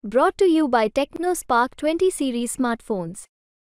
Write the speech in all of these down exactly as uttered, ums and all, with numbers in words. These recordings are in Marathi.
Brought to you by TechnoSpark twenty series smartphones.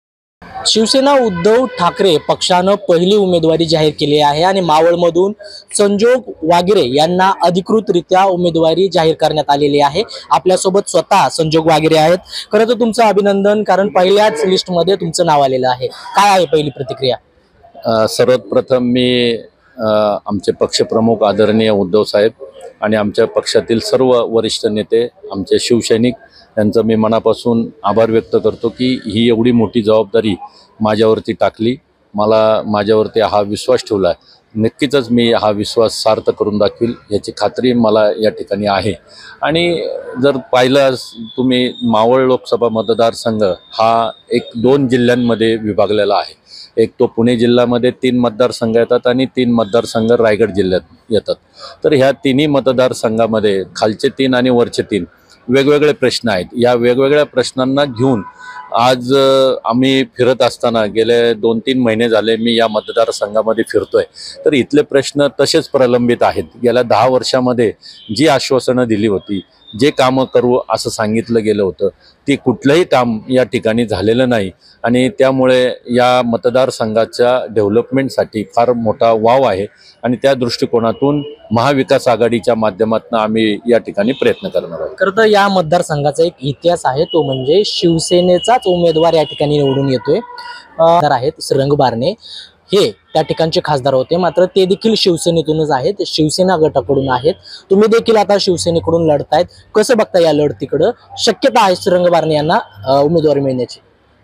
Shiv Sena Uddhav Thackeray पक्षानं पहिली उमेदवारी जाहीर केली आहे आणि मावळमधून संजोग वागिरे यांना अधिकृतरित्या उमेदवारी जाहीर करण्यात आलेली आहे। आपल्या सोबत स्वतः संजोग वागिरे आहेत। खरं तर तुमचं अभिनंदन, कारण पहिल्याच लिस्ट मध्ये तुमचं नाव आलेलं आहे। काय आहे पहिली प्रतिक्रिया? सर्वात प्रथम मी आमचे पक्षप्रमुख आदरणीय उद्धव साहेब आणि आमच्या पक्षातील सर्व वरिष्ठ नेते, आमचे शिवसैनिक यांचं मी मनापासून आभार व्यक्त करतो की ही एवढी मोठी जबाबदारी माझ्यावरती टाकली, मला माझ्यावरती हा विश्वास ठेवला। नक्कीच मी हा विश्वास सार्थ करून दाखवील याची खात्री मला या ठिकाणी आहे। आणि जर पाहिलं तुम्ही, मावळ लोकसभा मतदारसंघ हा एक दोन जिल्ह्यांमध्ये विभागलेला आहे। एक तो पुणे जिल्ह्यामध्ये तीन मतदारसंघ येतात आणि तीन मतदारसंघ रायगड जिल्ह्यात येतात। तर ह्या तिन्ही मतदारसंघामध्ये खालचे तीन आणि वरचे तीन वेगवेगळे प्रश्न आहेत। या वेगवेगळ्या प्रश्नांना घेऊन आज आम्ही फिरत असताना गेले दोन तीन महिने झाले मी या मतदारसंघामध्ये फिरतोय, तर इथले प्रश्न तसेच प्रलंबित आहेत। गेल्या दहा वर्षामध्ये जी आश्वासनं दिली होती, जे कामं करू असं सांगितलं गेलं होतं, ती कुठलंही काम या ठिकाणी झालेलं नाही आणि त्यामुळे या मतदारसंघाच्या डेव्हलपमेंटसाठी फार मोठा वाव आहे आणि त्या दृष्टिकोनातून महाविकास आघाडीच्या माध्यमातून आम्ही या ठिकाणी प्रयत्न करणार आहोत। खरं तर या मतदारसंघाचा एक इतिहास आहे, तो म्हणजे शिवसेनेचाच उमेदवार या ठिकाणी निवडून येतोय। आहेत श्रीरंग बारणे, हे त्या ठिकाणचे खासदार होते, मात्र ते देखील शिवसेनेतूनच आहेत, शिवसेना गटाकडून आहेत। तुम्ही देखील आता शिवसेनेकडून लढतायत, कसं बघता या लढतीकडे? शक्यता आहे श्रीरंग बारणे यांना उमेदवारी मिळण्याची?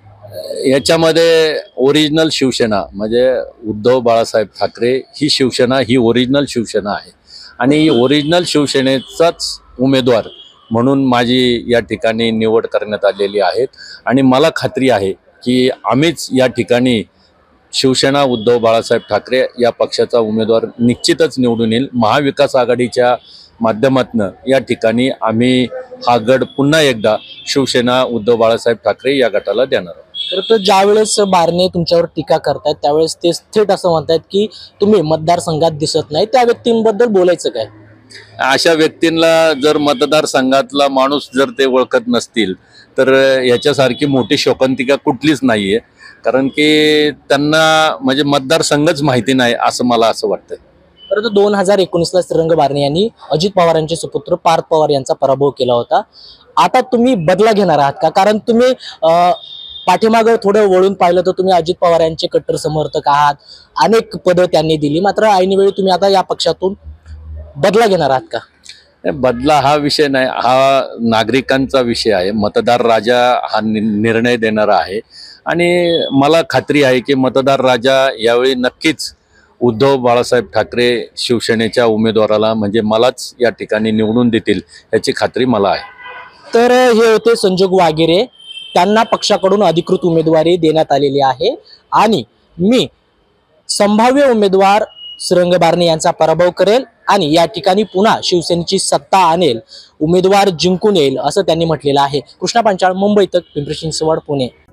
याच्यामध्ये ओरिजिनल शिवसेना म्हणजे उद्धव बाळासाहेब ठाकरे ही शिवसेना, ही ओरिजिनल शिवसेना आहे आणि ओरिजिनल शिवसेनेचाच उमेदवार म्हणून माझी या ठिकाणी निवड करण्यात आलेली आहे। आणि मला खात्री आहे की आम्हीच या ठिकाणी शिवसेना उद्धव बाळासाहेब ठाकरे या पक्षाचा उमेदवार निश्चितच निवडून येईल। महाविकास आघाडीच्या माध्यमातून या ठिकाणी आम्ही हा गड पुन्हा एकदा शिवसेना उद्धव बाळासाहेब ठाकरे या गटाला देणार आहोत। तर तर ज्यावेळेस बारणे तुमच्यावर टीका करतात त्यावेळेस ते थेट असं म्हणतात की तुम्ही मतदारसंघात दिसत नाही, त्या व्यक्तींबद्दल बोलायचं काय? अशा व्यक्तींना जर मतदारसंघातला माणूस जर ते ओळखत नसतील तर याच्यासारखी मोठी शोकांतिका कुठलीच नाहीये, कारण की त्यांना म्हणजे मतदारसंघच माहिती नाही असं मला असं वाटतं। परंतु दोन हजार एकोणीस ला श्रीरंग बारणे यांनी अजित पवारांचे सुपुत्र पार्थ पवार यांचा पराभव केला होता। आता तुम्ही बदला घेणार आहात का? कारण तुम्ही पाठीमागं थोडं वळून पाहिलं तर तुम्ही अजित पवार यांचे कट्टर समर्थक आहात, अनेक पदं त्यांनी दिली, मात्र ऐनवेळी तुम्ही आता या पक्षातून बदला घेणार आहात का? बदला हा विषय नाही, हा नागरिकांचा विषय आहे। मतदार राजा हा निर्णय देणारा आहे आणि मला खात्री आहे की मतदार राजा यावेळी नक्कीच उद्धव बाळासाहेब ठाकरे शिवसेनेच्या उमेदवाराला म्हणजे मलाच या ठिकाणी निवडून देतील याची खात्री मला आहे। तर हे होते संजोग वागिरे, त्यांना पक्षाकडून अधिकृत उमेदवारी देण्यात आलेली आहे आणि मी संभाव्य उमेदवार श्रीरंग बारणे यांचा पराभव करेल आणि या ठिकाणी पुन्हा शिवसेनेची सत्ता आणेल, उमेदवार जिंकून येईल असं त्यांनी म्हटलेलं आहे। कृष्णा पांचाळ, मुंबई तक, पिंपरी चिंचवड, पुणे।